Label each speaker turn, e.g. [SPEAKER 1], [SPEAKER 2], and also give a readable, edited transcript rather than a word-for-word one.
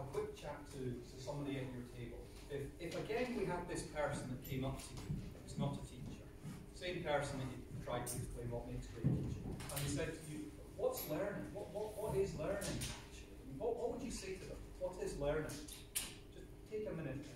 [SPEAKER 1] a quick chat to somebody at your table. If again we had this person that came up to you, who's not a teacher, same person that you tried to explain what makes great teaching, and they said to you, what's learning? What is learning actually? What would you say to them? What is learning? Just take a minute.